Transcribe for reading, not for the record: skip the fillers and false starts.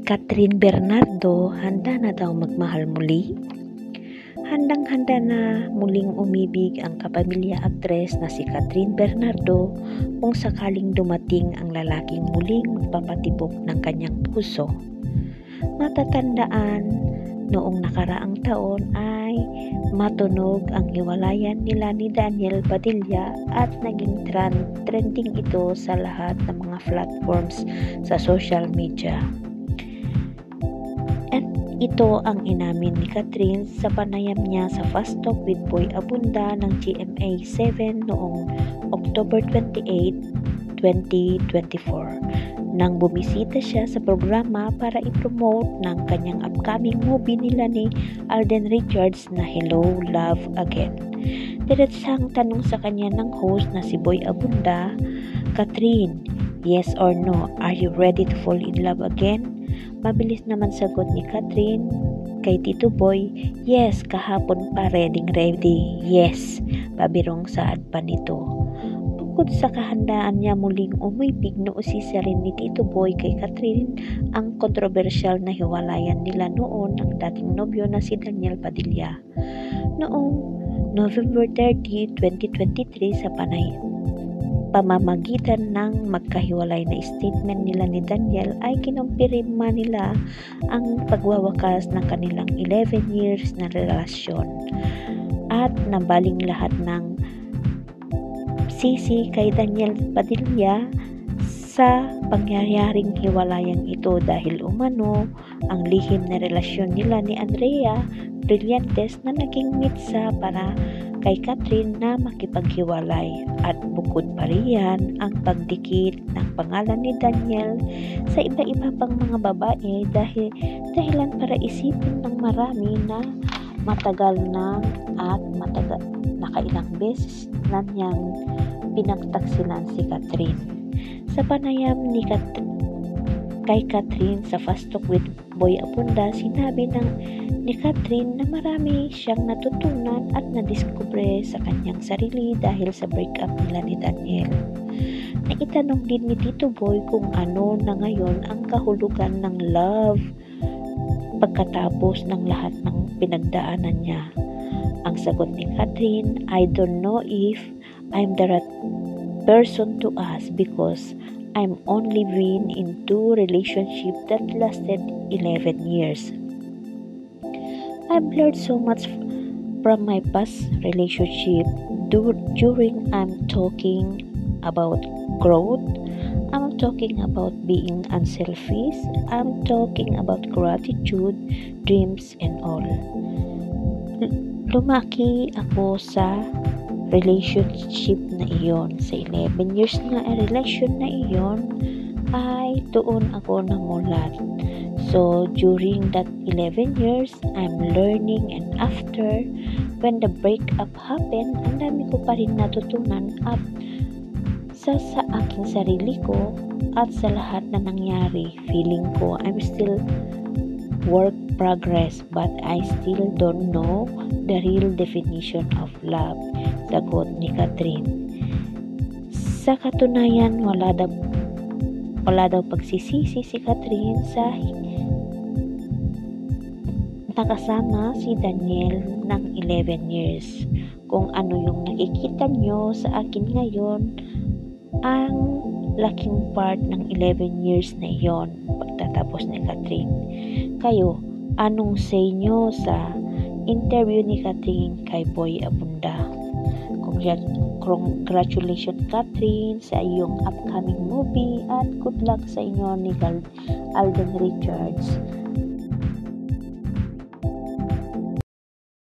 Catherine Bernardo, handa na daw magmahal muli? Handang-handa na muling umibig ang kapamilya aktres na si Catherine Bernardo kung sakaling dumating ang lalaking muling magpapatibok ng kanyang puso. Matatandaan, noong nakaraang taon ay matunog ang hiwalayan nila ni Daniel Padilla at naging trending ito sa lahat ng mga platforms sa social media. At ito ang inamin ni Catherine sa panayam niya sa Fast Talk with Boy Abunda ng GMA7 noong October 28, 2024 nang bumisita siya sa programa para i-promote ng kanyang upcoming movie nila ni Alden Richards na Hello, Love Again. Diretsang tanong sa kanya ng host na si Boy Abunda, "Catherine, yes or no, are you ready to fall in love again?" Mabilis naman sagot ni Catherine kay Tito Boy, "Yes, kahapon pa ready. Yes." Pabirong saad pa nito. Bukod sa kahandaan niya muling umibig, nousisa rin ni Tito Boy kay Catherine ang kontrobersyal na hiwalayan nila noon ng dating nobyo na si Daniel Padilla. Noong November 30, 2023 sa pamamagitan ng magkahiwalay na statement nila ni Daniel ay kinumpirma nila ang pagwawakas ng kanilang 11 years na relasyon at nabaling lahat ng sisi kay Daniel Padilla sa pangyayaring hiwalayang ito dahil umano ang lihim na relasyon nila ni Andrea Brillantes na naging mitsa para kay Catherine na makipaghiwalay at bukod pa riyan ang pagdikit ng pangalan ni Daniel sa iba-iba pang mga babae dahilan para isipin ng marami na matagal na at nakailang beses na niyang pinagtaksilan si Catherine. Sa panayam kay Catherine sa Fast Talk with Boy Abunda, sinabi ni Catherine na marami siyang natutunan at nadiskubre sa kanyang sarili dahil sa breakup nila ni Daniel. Naitanong din ni Tito Boy kung ano na ngayon ang kahulugan ng love pagkatapos ng lahat ng pinagdaanan niya. Ang sagot ni Catherine, "I don't know if I'm the right person to ask because I'm only been in 2 relationships that lasted 11 years. I've learned so much from my past relationship during I'm talking about growth, I'm talking about being unselfish, I'm talking about gratitude, dreams and all. Lumaki ako sa relationship na iyon. Sa 11 years na relation na iyon ay doon ako namulat. So during that 11 years, I'm learning, and after when the breakup happened, ang dami ko pa rin natutunan at sa aking sarili ko at sa lahat na nangyari. Feeling ko I'm still work progress but I still don't know the real definition of love," sagot ni Catherine. Sa katunayan, wala daw pagsisisi si Catherine sa nakasama si Daniel ng 11 years. Kung ano yung nakikita nyo sa akin ngayon, ang laking part ng 11 years na iyon pagtatapos ni Catherine. Kayo, anong say nyo sa interview ni Catherine kay Boy Abunda? Congratulations Catherine sa iyong upcoming movie at good luck sa inyo ni Alden Richards.